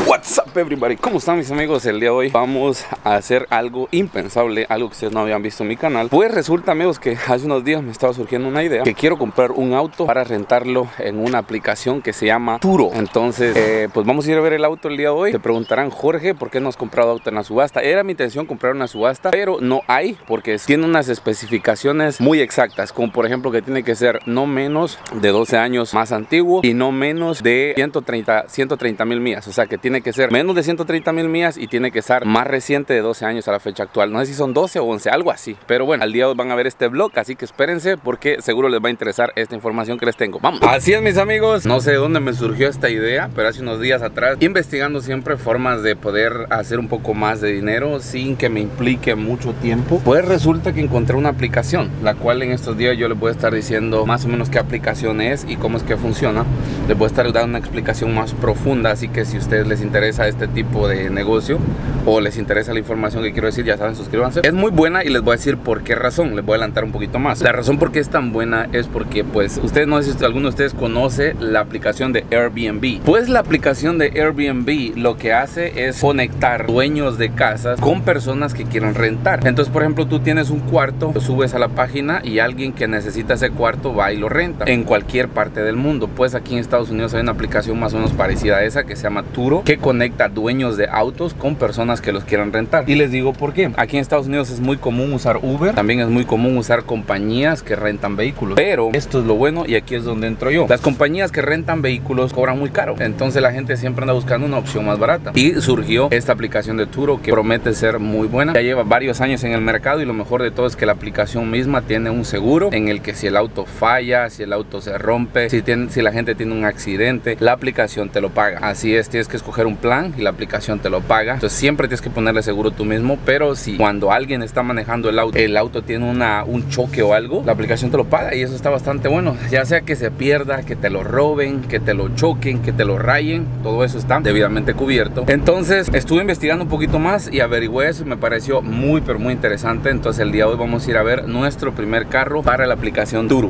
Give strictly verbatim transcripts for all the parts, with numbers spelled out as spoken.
What's up everybody, ¿cómo están mis amigos? El día de hoy vamos a hacer algo impensable, algo que ustedes no habían visto en mi canal. Pues resulta, amigos, que hace unos días me estaba surgiendo una idea que quiero comprar un auto para rentarlo en una aplicación que se llama Turo. Entonces, eh, pues vamos a ir a ver el auto el día de hoy. Te preguntarán, Jorge, ¿por qué no has comprado auto en la subasta? Era mi intención comprar una subasta, pero no hay, porque tiene unas especificaciones muy exactas, como por ejemplo que tiene que ser no menos de doce años más antiguo y no menos de ciento treinta mil millas. O sea que tiene que ser menos de ciento treinta mil millas y tiene que ser más reciente de doce años a la fecha actual. No sé si son doce o once, algo así. Pero bueno, al día de hoy van a ver este vlog, así que espérense porque seguro les va a interesar esta información que les tengo. Vamos. Así es, mis amigos. No sé de dónde me surgió esta idea, pero hace unos días atrás, investigando siempre formas de poder hacer un poco más de dinero sin que me implique mucho tiempo, pues resulta que encontré una aplicación, la cual en estos días yo les voy a estar diciendo más o menos qué aplicación es y cómo es que funciona. Les voy a estar dando una explicación más profunda, así que si a ustedes les interesa este tipo de negocio o les interesa la información que quiero decir, ya saben, suscríbanse. Es muy buena y les voy a decir por qué razón. Les voy a adelantar un poquito más. La razón por qué es tan buena es porque, pues, ustedes, no sé si alguno de ustedes conoce la aplicación de Airbnb. Pues la aplicación de Airbnb lo que hace es conectar dueños de casas con personas que quieran rentar. Entonces, por ejemplo, tú tienes un cuarto, lo subes a la página y alguien que necesita ese cuarto va y lo renta en cualquier parte del mundo. Pues aquí en Estados Unidos hay una aplicación más o menos parecida a esa que se llama Turo, que conecta dueños de autos con personas que los quieran rentar. Y les digo por qué. Aquí en Estados Unidos es muy común usar Uber, también es muy común usar compañías que rentan vehículos, pero esto es lo bueno y aquí es donde entro yo. Las compañías que rentan vehículos cobran muy caro, entonces la gente siempre anda buscando una opción más barata y surgió esta aplicación de Turo que promete ser muy buena. Ya lleva varios años en el mercado y lo mejor de todo es que la aplicación misma tiene un seguro en el que si el auto falla, si el auto se rompe, si, tiene, si la gente tiene un accidente, la aplicación te lo paga. Así es, tienes que escoger un plan y la aplicación te lo paga. Entonces siempre tienes que ponerle seguro tú mismo, pero si cuando alguien está manejando el auto, el auto tiene una, un choque o algo, la aplicación te lo paga y eso está bastante bueno. Ya sea que se pierda, que te lo roben, que te lo choquen, que te lo rayen, todo eso está debidamente cubierto. Entonces estuve investigando un poquito más y averigüé eso y me pareció muy pero muy interesante. Entonces el día de hoy vamos a ir a ver nuestro primer carro para la aplicación Turo.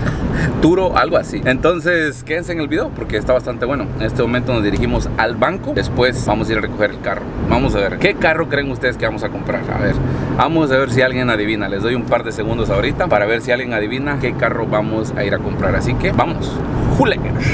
Turo, algo así. Entonces quédense en el video porque está bastante bueno. En este momento nos dirigimos al banco, después vamos a ir a recoger el carro. Vamos a ver, ¿qué carro creen ustedes que vamos a comprar? A ver, vamos a ver si alguien adivina. Les doy un par de segundos ahorita para ver si alguien adivina qué carro vamos a ir a comprar. Así que vamos, ¡jule!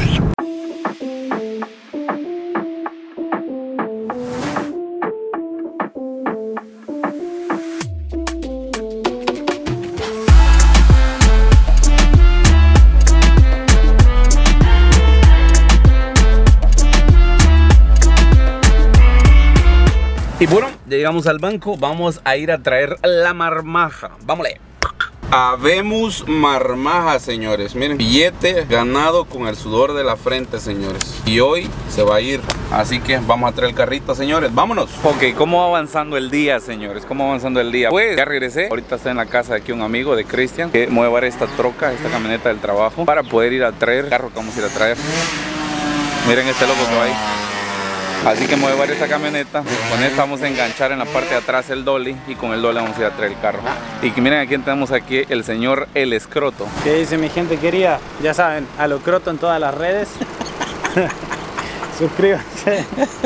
Y bueno, llegamos al banco, vamos a ir a traer la marmaja. Vámonos. Habemos marmaja, señores. Miren, billete ganado con el sudor de la frente, señores. Y hoy se va a ir, así que vamos a traer el carrito, señores. Vámonos. Ok, ¿cómo va avanzando el día, señores? ¿Cómo va avanzando el día? Pues ya regresé. Ahorita estoy en la casa de aquí un amigo de Cristian, que me voy a llevar esta troca, esta camioneta del trabajo, para poder ir a traer el carro que vamos a ir a traer. Miren este loco que va ahí. Así que me voy a llevar esta camioneta. Con esta vamos a enganchar en la parte de atrás el dolly y con el dolly vamos a ir a traer el carro. Y que miren a quién tenemos aquí, el señor El Escroto. ¿Qué dice mi gente querida? Ya saben, a lo croto en todas las redes. Suscríbanse.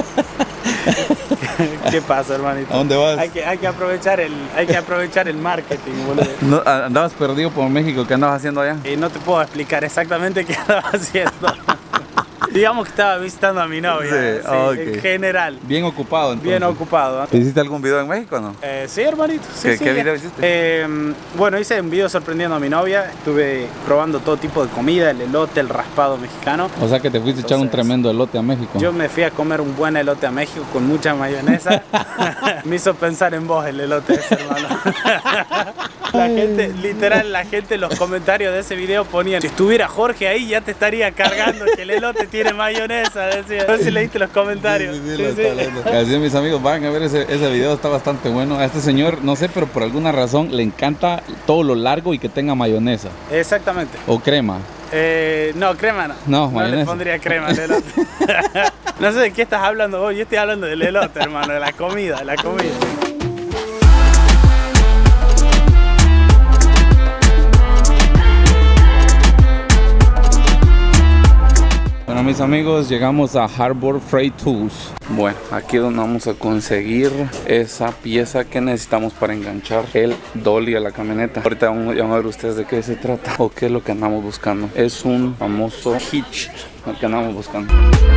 ¿Qué pasa, hermanito? ¿A dónde vas? Hay que, hay que aprovechar el, hay que aprovechar el marketing, boludo. No, andabas perdido por México, ¿qué andabas haciendo allá? Y no te puedo explicar exactamente qué andaba haciendo. Digamos que estaba visitando a mi novia, sí, sí, okay. En general. Bien ocupado entonces. Bien ocupado. ¿Hiciste algún video en México o no? Eh, sí, hermanito. Sí, ¿Qué, sí, ¿qué video hiciste? Eh, bueno, hice un video sorprendiendo a mi novia. Estuve probando todo tipo de comida, el elote, el raspado mexicano. O sea que te fuiste a echar un tremendo elote a México. Yo me fui a comer un buen elote a México con mucha mayonesa. Me hizo pensar en vos el elote ese, hermano. La gente, literal, la gente en los comentarios de ese video ponían: si estuviera Jorge ahí ya te estaría cargando que el elote tiene mayonesa, decía. A ver si leíste los comentarios. Sí, sí, sí, sí. Sí. Así mis amigos, vayan a ver ese, ese video, está bastante bueno. A este señor, no sé, pero por alguna razón le encanta todo lo largo y que tenga mayonesa. Exactamente. O crema. Eh, no, crema no. No, no mayonesa. le pondría crema al elote. No sé de qué estás hablando vos, yo estoy hablando del elote, hermano, de la comida, de la comida. Bueno Bueno, mis amigos, llegamos a Harbor Freight Tools. Bueno, aquí es donde vamos a conseguir esa pieza que necesitamos para enganchar el dolly a la camioneta. Ahorita vamos a ver ustedes de qué se trata o qué es lo que andamos buscando. Es un famoso hitch el que andamos buscando.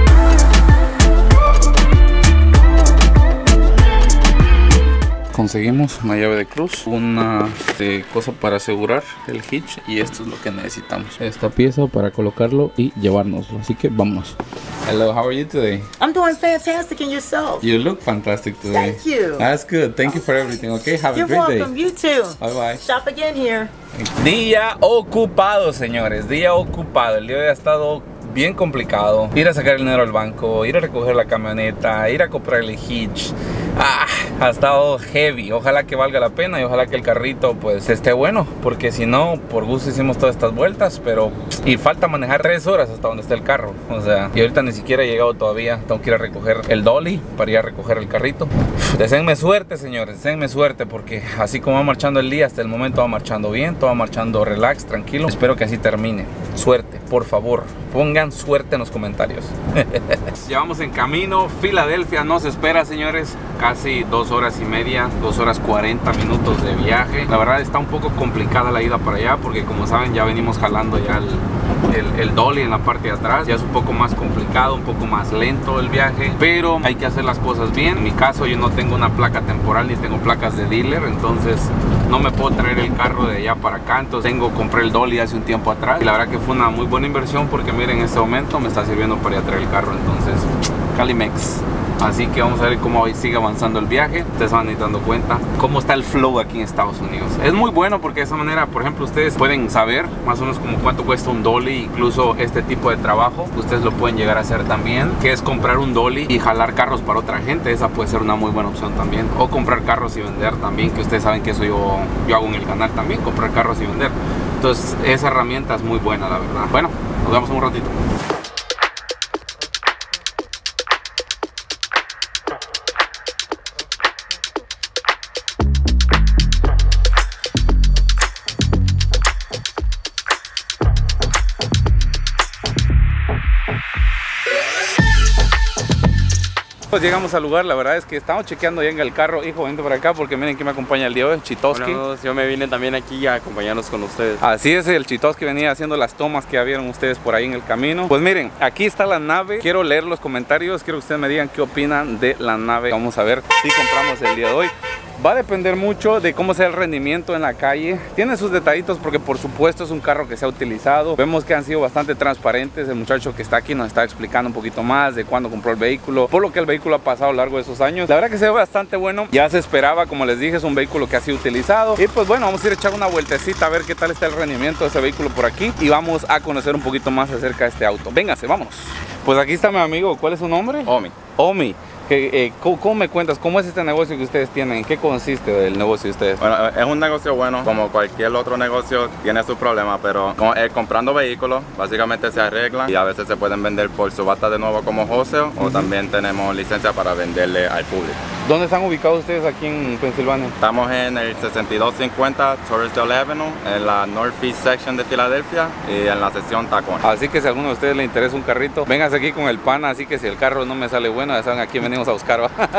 Conseguimos una llave de cruz, una de cosa para asegurar el hitch, y esto es lo que necesitamos, esta pieza para colocarlo y llevárnoslo. Así que vámonos. Hello, how are you today? I'm doing fantastic, and yourself? You look fantastic today. Thank you. That's good. Thank you for everything. Okay, have You're a great welcome. day. You too. Bye bye. Shop again here. Día ocupado, señores. Día ocupado. El día de hoy ha estado bien complicado. Ir a sacar el dinero al banco, ir a recoger la camioneta, ir a comprar el hitch. Ah, ha estado heavy. Ojalá que valga la pena y ojalá que el carrito pues esté bueno, porque si no, por gusto hicimos todas estas vueltas, pero y falta manejar tres horas hasta donde está el carro. O sea, y ahorita ni siquiera he llegado todavía. Tengo que ir a recoger el dolly para ir a recoger el carrito. Uf, deseenme suerte, señores, deseenme suerte, porque así como va marchando el día, hasta el momento va marchando bien, todo va marchando relax, tranquilo. Espero que así termine. Suerte, por favor, pongan suerte en los comentarios. Llevamos en camino. Filadelfia nos espera, señores. Casi dos horas y media, dos horas cuarenta minutos de viaje. La verdad está un poco complicada la ida para allá, porque como saben ya venimos jalando ya el, el, el dolly en la parte de atrás. Ya es un poco más complicado, un poco más lento el viaje, pero hay que hacer las cosas bien. En mi caso yo no tengo una placa temporal ni tengo placas de dealer, entonces no me puedo traer el carro de allá para acá. Entonces tengo, compré el dolly hace un tiempo atrás y la verdad que fue una muy buena inversión, porque miren, en este momento me está sirviendo para ir a traer el carro. Entonces Calimex. Así que vamos a ver cómo hoy sigue avanzando el viaje. Ustedes van a ir dando cuenta cómo está el flow aquí en Estados Unidos. Es muy bueno porque de esa manera, por ejemplo, ustedes pueden saber más o menos como cuánto cuesta un dolly. Incluso este tipo de trabajo ustedes lo pueden llegar a hacer también, que es comprar un dolly y jalar carros para otra gente. Esa puede ser una muy buena opción también. O comprar carros y vender también, que ustedes saben que eso yo, yo hago en el canal también, comprar carros y vender. Entonces esa herramienta es muy buena, la verdad. Bueno, nos vemos en un ratito. Pues llegamos al lugar. La verdad es que estamos chequeando ya en el carro. Hijo, vente para acá porque miren que me acompaña el día de hoy, Chitoski. Bueno, yo me vine también aquí a acompañarnos con ustedes. Así es, el Chitoski venía haciendo las tomas que ya vieron ustedes por ahí en el camino. Pues miren, aquí está la nave. Quiero leer los comentarios, quiero que ustedes me digan qué opinan de la nave. Vamos a ver si compramos el día de hoy. Va a depender mucho de cómo sea el rendimiento en la calle. Tiene sus detallitos porque por supuesto es un carro que se ha utilizado. Vemos que han sido bastante transparentes. El muchacho que está aquí nos está explicando un poquito más de cuándo compró el vehículo, por lo que el vehículo ha pasado a lo largo de esos años. La verdad que se ve bastante bueno. Ya se esperaba, como les dije, es un vehículo que ha sido utilizado. Y pues bueno, vamos a ir a echar una vueltecita a ver qué tal está el rendimiento de ese vehículo por aquí. Y vamos a conocer un poquito más acerca de este auto. Véngase, vámonos. Pues aquí está mi amigo. ¿Cuál es su nombre? Omi. Omi. Que, eh, ¿cómo, ¿Cómo me cuentas? ¿Cómo es este negocio que ustedes tienen? ¿En qué consiste el negocio de ustedes? Bueno, es un negocio bueno, como cualquier otro negocio tiene sus problemas, pero con, eh, comprando vehículos básicamente se arreglan y a veces se pueden vender por subasta de nuevo como wholesale, uh-huh. O también tenemos licencia para venderle al público. ¿Dónde están ubicados ustedes aquí en Pensilvania? Estamos en el sesenta y dos cincuenta Torresdale Avenue, en la Northeast Section de Filadelfia y en la sección Tacón. Así que si a alguno de ustedes le interesa un carrito, véngase aquí con el pana. Así que si el carro no me sale bueno, ya saben a quién venimos a buscar.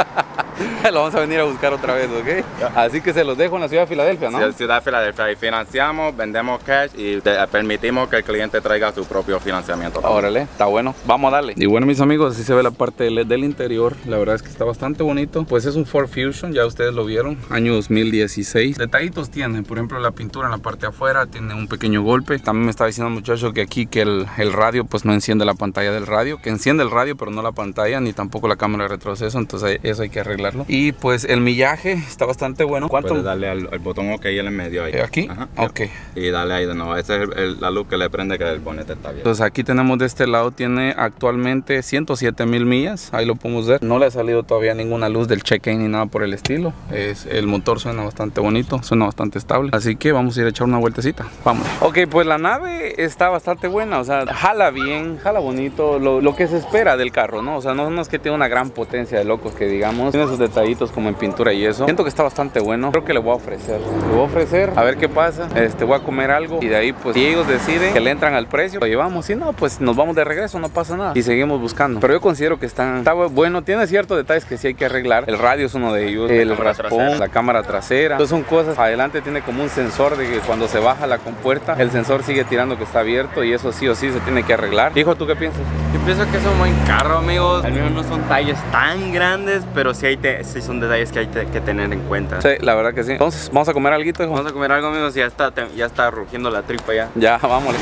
Lo vamos a venir a buscar otra vez, ¿ok? Así que se los dejo en la ciudad de Filadelfia, ¿no? Sí, en la ciudad de Filadelfia. Y financiamos, vendemos cash y te, permitimos que el cliente traiga su propio financiamiento. Órale, está bueno. Vamos a darle. Y bueno, mis amigos, así se ve la parte del, del interior. La verdad es que está bastante bonito. Pues es un Ford Fusion, ya ustedes lo vieron. Año dos mil dieciséis. Detallitos tiene, por ejemplo, la pintura en la parte de afuera tiene un pequeño golpe. También me está diciendo el muchacho que aquí que el, el radio pues no enciende la pantalla del radio. Que enciende el radio, pero no la pantalla, ni tampoco la cámara de retroceso. Entonces eso hay que arreglarlo. Y pues el millaje está bastante bueno. ¿Cuánto? Puedes darle al, al botón OK en el medio ahí. ¿Aquí? Ajá. Ok. Y dale ahí de nuevo. Esa es el, el, la luz que le prende que el bonete está bien. Entonces aquí tenemos de este lado, tiene actualmente ciento siete mil millas. Ahí lo podemos ver. No le ha salido todavía ninguna luz del check-in ni nada por el estilo. Es, el motor suena bastante bonito, suena bastante estable. Así que vamos a ir a echar una vueltecita. Vamos. Ok, pues la nave está bastante buena. O sea, jala bien, jala bonito. Lo, lo que se espera del carro, ¿no? O sea, no, no es que tiene una gran potencia de locos que digamos. Tiene sus esos detallitos como en pintura y eso. Siento que está bastante bueno. Creo que le voy a ofrecer. Le voy a ofrecer, a ver qué pasa. Este, voy a comer algo y de ahí, pues, si ellos deciden que le entran al precio, lo llevamos. Si no, pues nos vamos de regreso, no pasa nada. Y seguimos buscando. Pero yo considero que están, está bueno. Tiene ciertos detalles que sí hay que arreglar. El radio es uno de ellos. El raspón, la cámara trasera. Entonces son cosas. Adelante tiene como un sensor de que cuando se baja la compuerta, el sensor sigue tirando que está abierto y eso sí o sí se tiene que arreglar. Hijo, ¿tú qué piensas? Yo pienso que es un buen carro, amigos. Al menos no son talles tan grandes, pero sí, hay te, sí son detalles que hay te, que tener en cuenta. Sí, la verdad que sí. Entonces, ¿vamos a comer algo, hijo? Vamos a comer algo, amigos. Ya está, ya está rugiendo la tripa ya. Ya, vámonos.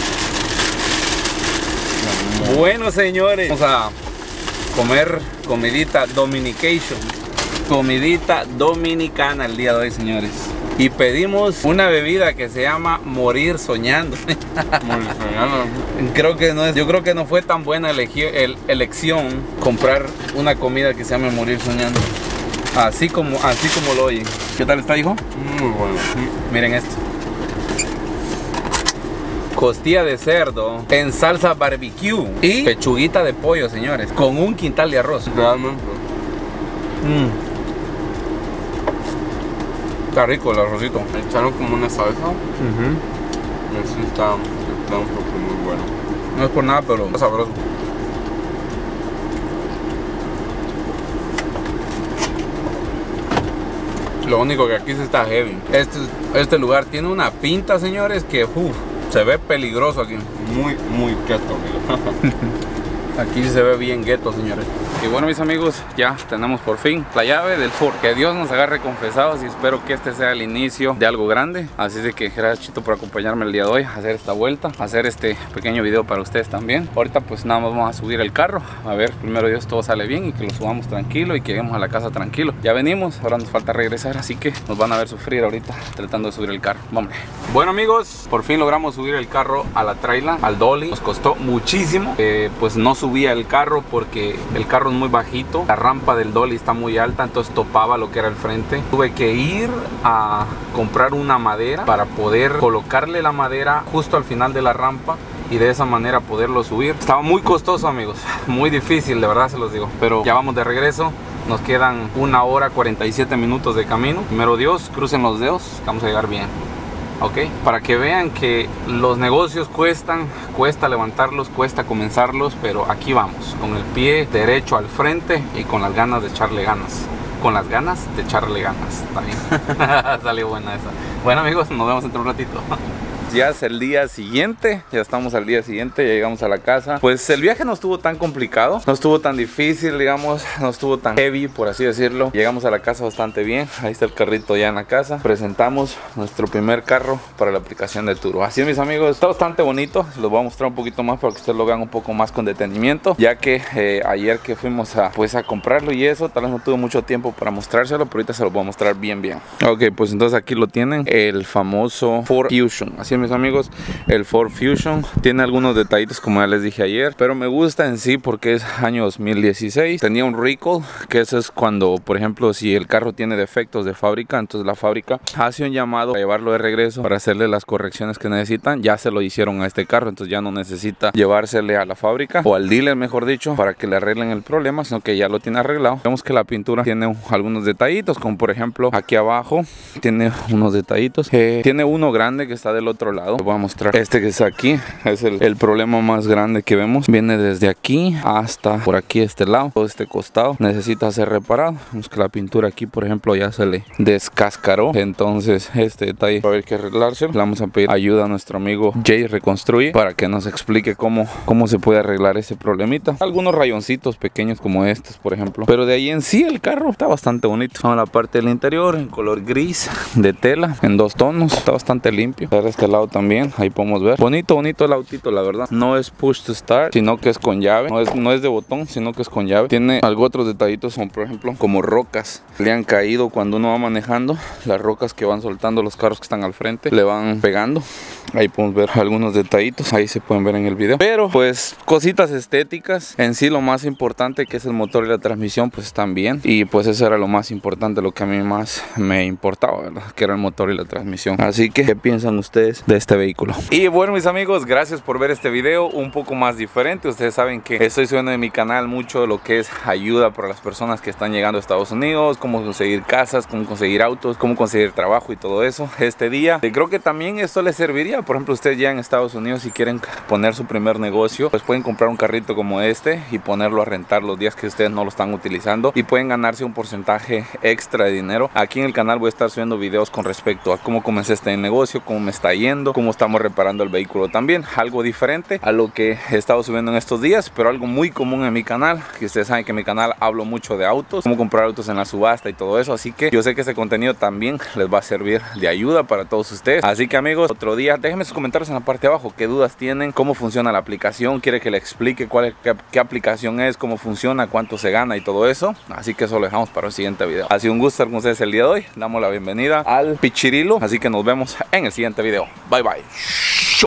Bueno, señores, vamos a comer comidita dominication. Comidita dominicana el día de hoy, señores. Y pedimos una bebida que se llama Morir Soñando. Morir Soñando. Creo que no es, yo creo que no fue tan buena elegi el, elección comprar una comida que se llame Morir Soñando. Así como, así como lo oyen. ¿Qué tal está, hijo? Muy bueno. Miren esto. Costilla de cerdo en salsa barbecue y pechuguita de pollo, señores, con un quintal de arroz. Realmente. Mm. Está rico el arrocito. Echaron como una salsa. Uh-huh. Eso está, está un poco muy bueno. No es por nada, pero está sabroso. Lo único que aquí se está heavy. Este, este lugar tiene una pinta, señores, que uf, se ve peligroso aquí. Muy, muy keto, amigo. Aquí se ve bien gueto, señores. Y bueno, mis amigos, ya tenemos por fin la llave del Ford. Que Dios nos agarre confesados y espero que este sea el inicio de algo grande. Así de que gracias, Chito, por acompañarme el día de hoy, a hacer esta vuelta, a hacer este pequeño video para ustedes también. Ahorita pues nada más vamos a subir el carro. A ver, primero Dios todo sale bien y que lo subamos tranquilo y que lleguemos a la casa tranquilo. Ya venimos, ahora nos falta regresar, así que nos van a ver sufrir ahorita tratando de subir el carro. Vamos. Bueno, amigos, por fin logramos subir el carro a la traila, al dolly. Nos costó muchísimo, eh, pues no subía el carro porque el carro es muy bajito, la rampa del dolly está muy alta, entonces topaba lo que era el frente. Tuve que ir a comprar una madera para poder colocarle la madera justo al final de la rampa y de esa manera poderlo subir. Estaba muy costoso, amigos, muy difícil, de verdad se los digo, pero ya vamos de regreso. Nos quedan una hora cuarenta y siete minutos de camino. Primero Dios, crucen los dedos, vamos a llegar bien. Ok, para que vean que los negocios cuestan, cuesta levantarlos, cuesta comenzarlos, pero aquí vamos, con el pie derecho al frente y con las ganas de echarle ganas. Con las ganas de echarle ganas, también. Salió buena esa. Bueno, amigos, nos vemos dentro de un ratito. Ya es el día siguiente, ya estamos al día siguiente, ya llegamos a la casa. Pues el viaje no estuvo tan complicado, no estuvo tan difícil, digamos, no estuvo tan heavy, por así decirlo. Llegamos a la casa bastante bien, ahí está el carrito ya en la casa. Presentamos nuestro primer carro para la aplicación de Turo. Así es, mis amigos, está bastante bonito, los voy a mostrar un poquito más para que ustedes lo vean un poco más con detenimiento, ya que eh, ayer que fuimos a, pues, a comprarlo y eso, tal vez no tuve mucho tiempo para mostrárselo, pero ahorita se lo voy a mostrar bien bien. Ok, pues entonces aquí lo tienen, el famoso Ford Fusion. Así es, mis amigos, el Ford Fusion tiene algunos detallitos como ya les dije ayer, pero me gusta en sí porque es año dos mil dieciséis. Tenía un recall, que eso es cuando, por ejemplo, si el carro tiene defectos de fábrica, entonces la fábrica hace un llamado a llevarlo de regreso para hacerle las correcciones que necesitan. Ya se lo hicieron a este carro, entonces ya no necesita llevársele a la fábrica o al dealer, mejor dicho, para que le arreglen el problema, sino que ya lo tiene arreglado. Vemos que la pintura tiene algunos detallitos, como por ejemplo aquí abajo tiene unos detallitos, eh, tiene uno grande que está del otro lado. Les voy a mostrar este que está aquí, es el, el problema más grande que vemos. Viene desde aquí hasta por aquí, este lado, todo este costado necesita ser reparado. Vemos que la pintura aquí, por ejemplo, ya se le descascaró, entonces este detalle va a haber que arreglarse. Le vamos a pedir ayuda a nuestro amigo Jay Reconstruye para que nos explique cómo, cómo se puede arreglar ese problemita. Algunos rayoncitos pequeños como estos, por ejemplo, pero de ahí en sí el carro está bastante bonito. Vamos a la parte del interior en color gris de tela en dos tonos, está bastante limpio. De este lado también, ahí podemos ver. Bonito, bonito el autito, la verdad. No es push to start, sino que es con llave. No es, no es de botón, sino que es con llave. Tiene algo otros detallitos, como por ejemplo, como rocas. Le han caído cuando uno va manejando. Las rocas que van soltando los carros que están al frente, le van pegando. Ahí podemos ver algunos detallitos, ahí se pueden ver en el video. Pero pues cositas estéticas. En sí lo más importante, que es el motor y la transmisión, pues están bien. Y pues eso era lo más importante, lo que a mí más me importaba, ¿verdad? Que era el motor y la transmisión. Así que, ¿qué piensan ustedes de este vehículo. Y bueno, mis amigos, gracias por ver este video un poco más diferente. Ustedes saben que estoy subiendo en mi canal mucho de lo que es ayuda para las personas que están llegando a Estados Unidos, cómo conseguir casas, cómo conseguir autos, cómo conseguir trabajo y todo eso. Este día creo que también esto les serviría. Por ejemplo, ustedes ya en Estados Unidos, si quieren poner su primer negocio, pues pueden comprar un carrito como este y ponerlo a rentar los días que ustedes no lo están utilizando y pueden ganarse un porcentaje extra de dinero. Aquí en el canal voy a estar subiendo videos con respecto a cómo comencé este negocio, cómo me está yendo, cómo estamos reparando el vehículo también. Algo diferente a lo que he estado subiendo en estos días, pero algo muy común en mi canal, que ustedes saben que en mi canal hablo mucho de autos, cómo comprar autos en la subasta y todo eso. Así que yo sé que este contenido también les va a servir de ayuda para todos ustedes. Así que amigos, otro día déjenme sus comentarios en la parte de abajo, qué dudas tienen, cómo funciona la aplicación, quiere que le explique cuál es, qué, qué aplicación es, cómo funciona, cuánto se gana y todo eso. Así que eso lo dejamos para el siguiente video. Ha sido un gusto estar con ustedes el día de hoy. Damos la bienvenida al Pichirilo, así que nos vemos en el siguiente video. Bye bye.